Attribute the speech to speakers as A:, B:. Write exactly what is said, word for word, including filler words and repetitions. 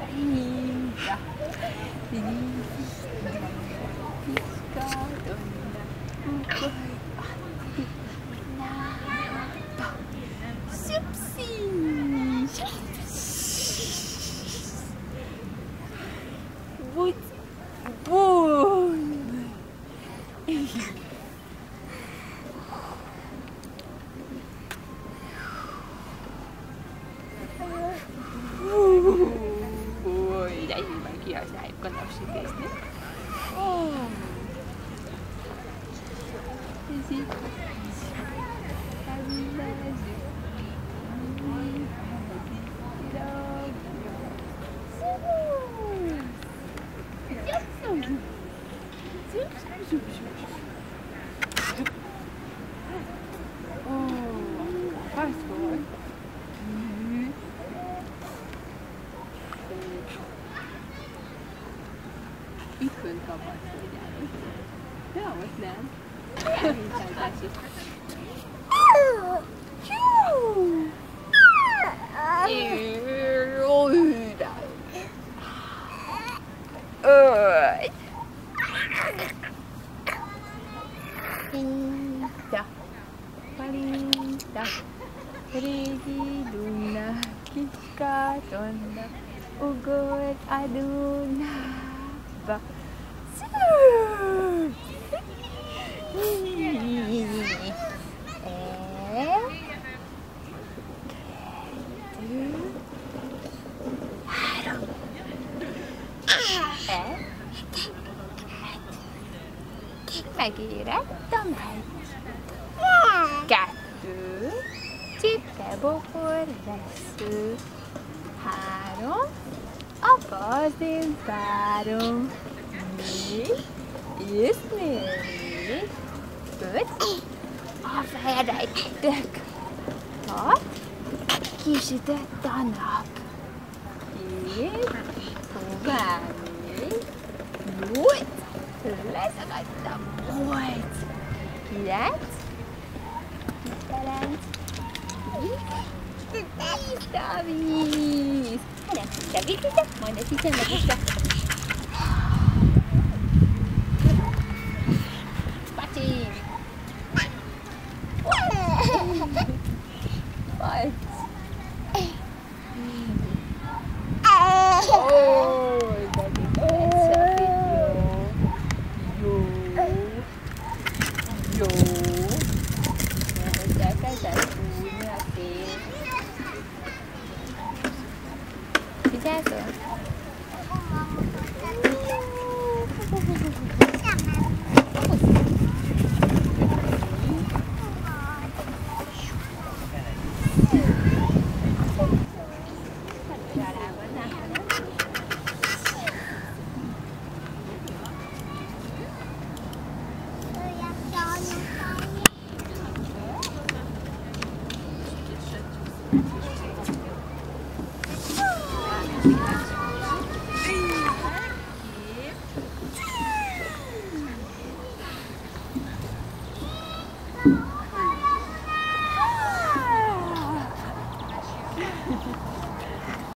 A: Palinda, Piska, donna, ugoj, atti, nappa, supsi, But, boom. Ui, de nyilván kihasználjuk a napsütésnél. Oh. Ez így. Itt fönt kaphatsz, hogy de ott nem. Elhincsáltás is. Palinda, Palinda, régi Duna, kiska tonna, ugod a Dunába. Megérett a megy. Kettő, csipke, bokor, vesző. Három, apa azért várom. Négy, és négy, öt, a felrejtök. Hat, kisütött a nap. Hét, tovább négy, nyolc, leszakadtam. Nyolc, kilenc, kilenc, tíz, tíz a víz. Hát nem, te vízizek, majd ezt hiszem meg is.